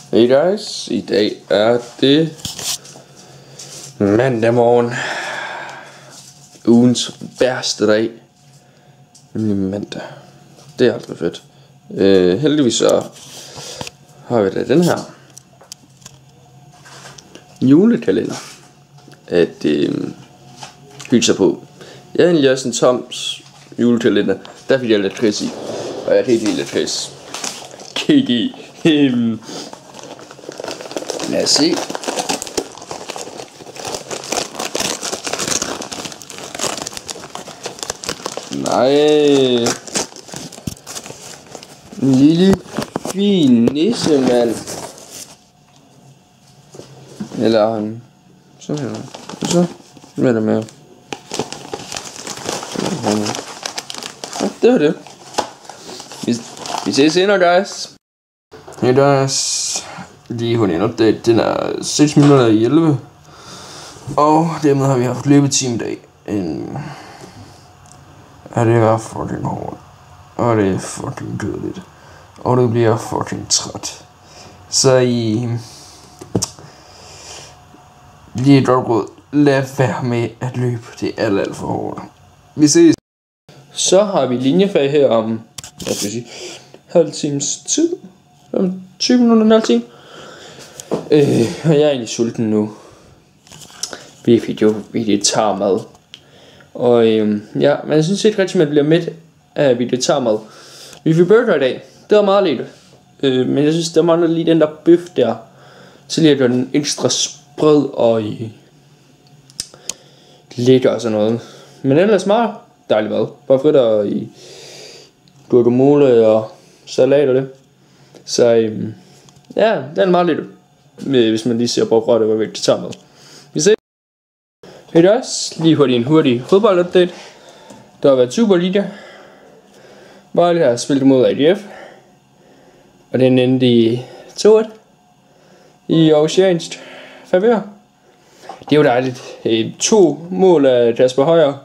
Hey guys, i dag er det mandag morgen. Ugens værste dag. Nemlig mandag. Det er aldrig fedt. Heldigvis så har vi da den her julekalender at hygge sig på. Jeg har egentlig også en Toms julekalender. Der fik jeg lidt trist i. Og jeg kan ikke lide lidt trist. KG. Lad os se. Nej. En lille fin nisse, mand. Eller sådan her. Så med det med. Ja, det var det. Vi ses senere, guys. Hey guys. Lige hurtigt en update. Den er 6 minutter i 11. Og dermed har vi haft løbetime i dag. Ja, det er fucking hårdt. Og det er fucking kedeligt. Og det bliver fucking træt. Så lige et godt råd. Lad være med at løbe. Det er alt for hårdt. Vi ses. Så har vi linjefag her om, hvad skal vi sige, halv times tid. Om 20 minutter, en halv time. Og jeg er egentlig sulten nu. Vi fik jo vegetarmad. Og ja, men jeg synes ikke rigtig, man bliver mæt af vegetarmad. Vi fik burger i dag. Det var meget lidt. Men jeg synes, der mangler lige den der bøf der. Så lige at gøre den ekstra sprød og lækker og sådan noget. Men ellers meget dejlig mad. Bare fritter i guacamole og salat og det. Så ja, den er meget lidt. Hvis man lige ser på rødt og vegetarmad. Vi ses. Hey guys, lige hurtigt en hurtig fodboldupdate. Der har været Superliga. Vejle har spillet mod AGF. Og den endte i 2-1 i oceansk favør. Det er jo dejligt. 2 mål af Kasper Højer.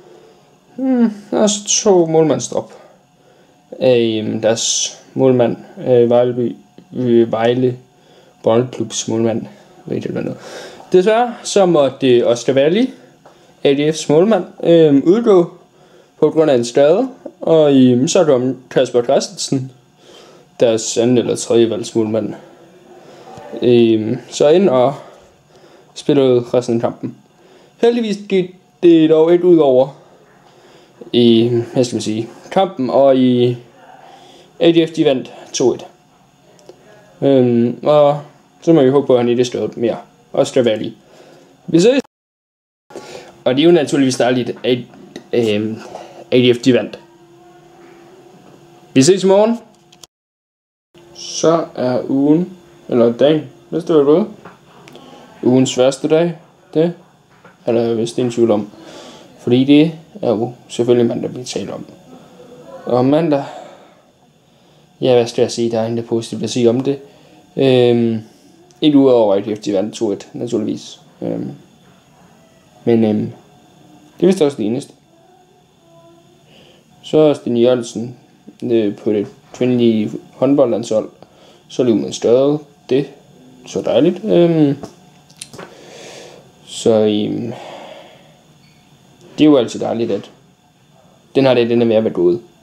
Også 2 målmandsdrop af deres målmand, Vejle Boldklubs målmand. Ved det noget. Desværre så måtte Oscar Valli, AGF's målmand, udgå på grund af en skade. Og så kom Kasper Christensen, deres anden eller tredje valgsmålmand, så ind og spillede resten af kampen. Heldigvis gik det dog ikke ud over i, hvad skal man sige, kampen, og i AGF de vandt 2-1. Og så må vi håbe på, at han ikke støder mere. Oscar Valli. Vi ses. Og det er jo naturligvis dejligt, at AGF de vandt. Vi ses i morgen. Så er ugen, eller dagen, hvis det var gået, ugens første dag, det er der vist ingen tvivl om. Fordi det er jo selvfølgelig mandag, vi taler om. Og mandag, ja, hvad skal jeg sige, der er intet positivt at sige om det. Ikke udover at AGF de vandt 2-1, naturligvis. Men det er vist også det eneste. Så er Sten Jørgensen på det kvindelige håndboldlandshold. Så løb man større. Det er så dejligt. Så det er jo altid dejligt, at den er ved at være gået.